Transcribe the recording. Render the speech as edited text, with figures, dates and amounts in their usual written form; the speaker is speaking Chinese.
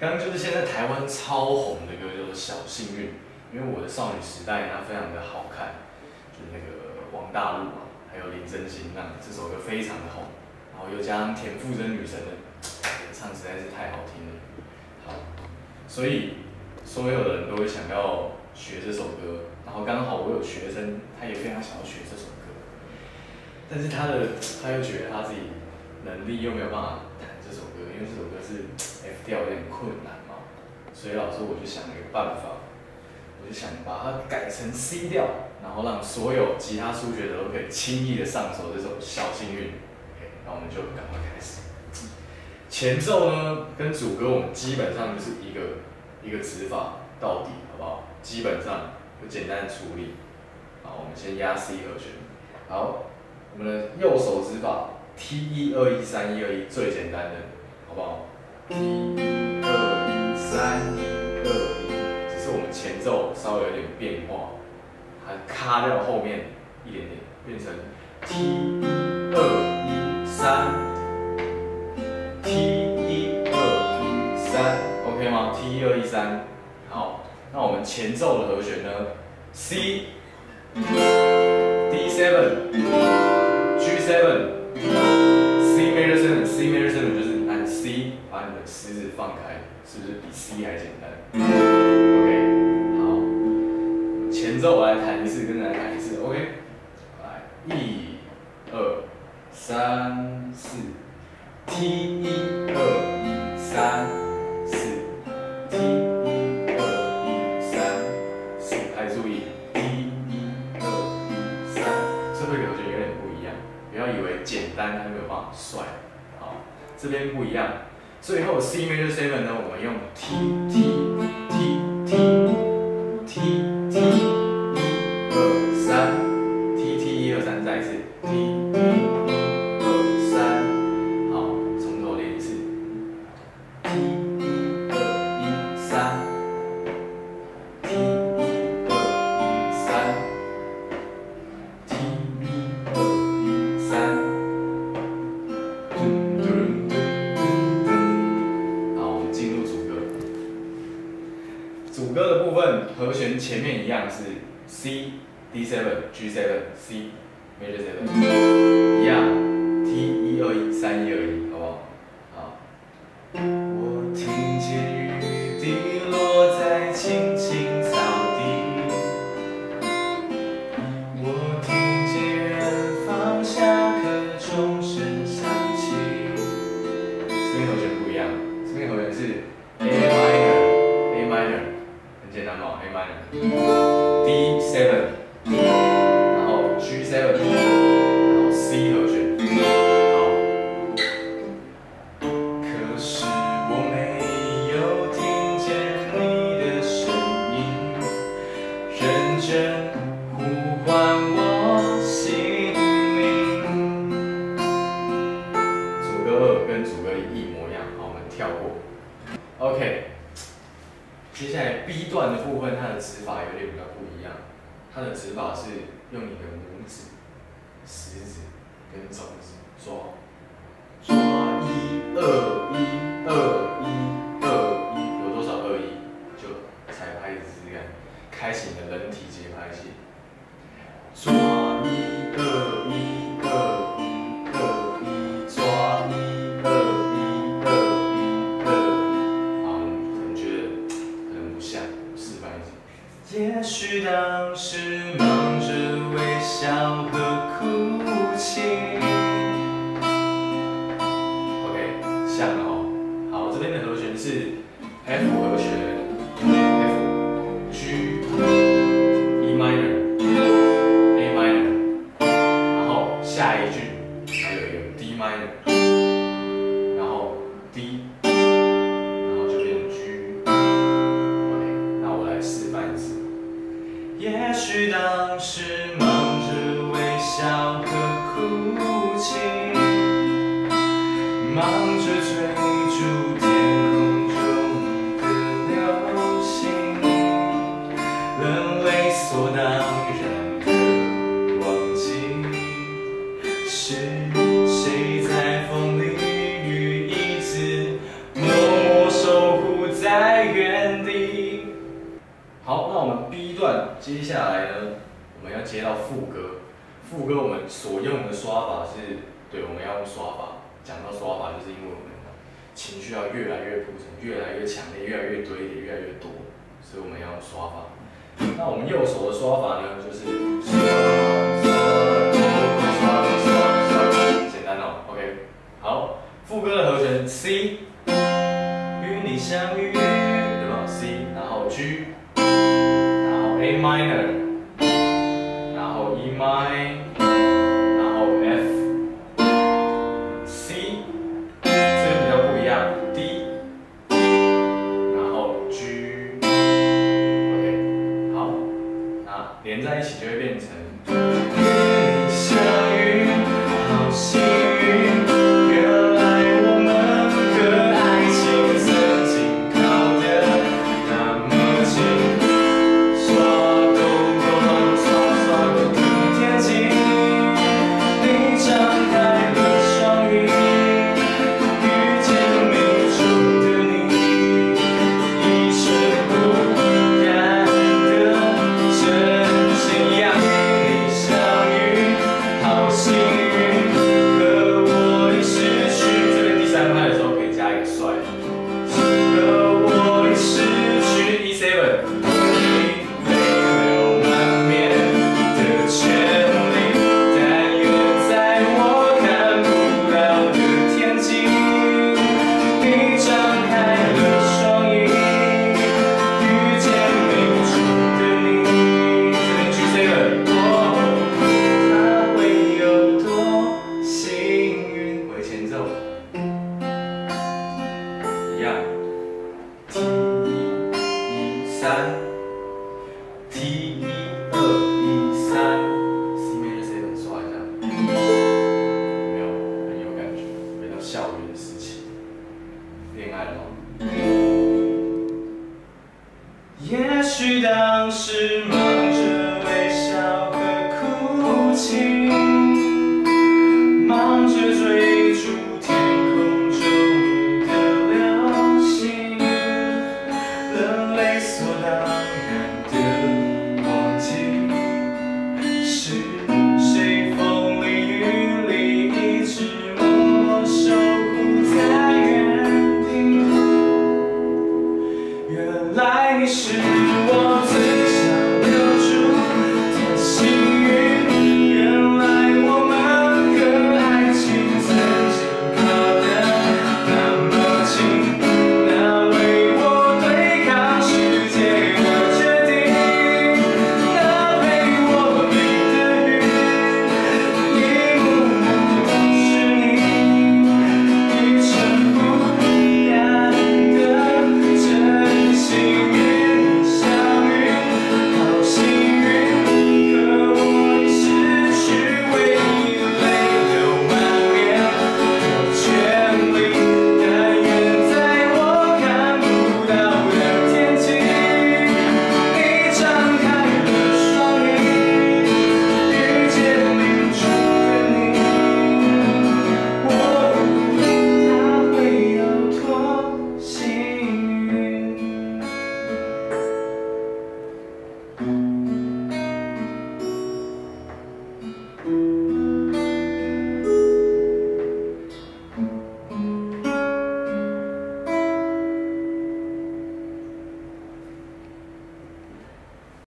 刚刚就是现在台湾超红的歌叫做《小幸运》，因为我的少女时代它非常的好看，就是那个王大陆嘛，还有林真心，那这首歌非常的红，然后又加上田馥甄女神的演唱实在是太好听了。好，所以所有的人都会想要学这首歌，然后刚好我有学生，他也非常想要学这首歌，但是他又觉得他自己能力又没有办法弹这首歌，因为这首歌是 F 调有点困难嘛，所以老师我就想了一个办法，我就想把它改成 C 调，然后让所有吉他初学者都可以轻易的上手这首小幸运。OK， 那我们就赶快开始。前奏呢跟主歌我们基本上就是一个指法到底，好不好？基本上就简单的处理。好，我们先压 C 和弦。好，我们的右手指法 T1213121最简单的，好不好 ？T1213121，只是我们前奏稍微有点变化，它卡掉后面一点点，变成 T123，T123，OK 吗 ？T123，好，那我们前奏的和弦呢 ？C、D7、G7、C major 7，C major 7就是按 C 把你的食指放开，是不是比 C 还简单 ？OK， 好，前奏我来弹一次，跟着来弹一次 ，OK， 来1、2、3、4 ，T1、2、3、4，T1、2、3、4，还注意 T1、2、3，最后一个和弦有点不一样，不要以为简单它就没有办法帅，好，这边不一样，最后 C major 7呢，我们用 T1、2、3，再一次 T1、2、3，好，从头练一次 T1、2、3，T1、2、3，好，我们进入主歌。主歌的部分和弦前面一样是 C、D7、G7、C major 7，一样 T121、3、121，好不好？好。我听见雨滴落在青青草地，我听见远方下课钟声响起。这边和弦不一样，这边和弦是 A minor， 很简单嘛 ，A minor，D7， 然后 G7， 然后 C 和弦。好，可是我没有听见你的声音，认真呼唤我姓名。主歌2跟主歌1一模一样，好，我们跳过。OK， 接下来 B 段的部分，它的指法有点比较不一样，它的指法是用你的拇指、食指跟中指抓1、2、1、2、1、2、1，有多少2、1就踩拍子试试看，开启你的人体节拍器。抓1、2、1、2、1、2、1，抓1、2、1、2、1、2。好，可能觉得可能不像，示范一次。也许当时忙着微笑和哭泣。OK， 像了哦。好，这边的和弦是 F 和弦 ，F、G、E minor、A minor， 然后下一句还有一个 D minor， 然后 D， 然后就变成 G。OK， 那我来示范一次。也许当时忙着微笑和哭泣，忙着追逐天空中的流星，人理所当然的忘记，是谁在风里雨一直默默守护在段接下来呢，我们要接到副歌。副歌我们所用的刷法是，对，我们要用刷法。讲到刷法，就是因为我们情绪要越来越铺陈，越来越强烈，越来越堆叠，越来越多，所以我们要用刷法。那我们右手的刷法呢，就是刷刷，简单哦。OK， 好，副歌的和弦 C， 与你相遇，对吧 ？C， 然后 G， 然后 A minor， 然后 E minor， 然后 F，C， 这个比较不一样 ，D， 然后 G。OK， 好，那连在一起就会变成。与你相遇，好幸运，原来我们的爱情曾经靠得那么近，刷勾勾，刷勾的天晴，你张开了双翼，遇见命中的你，一尘不染的真心样。好幸运，和我已失去。这边第三拍的时候可以加一个帅。和我已失去 E7， 你泪流满面的权利，但愿在我看不到的天际，你张开了双翼，遇见命中的你。这边 G7。T 1 2 1 3 ，C major 7刷一下，有没有很有感觉？回到校园的时期，恋爱了吗？也许当时。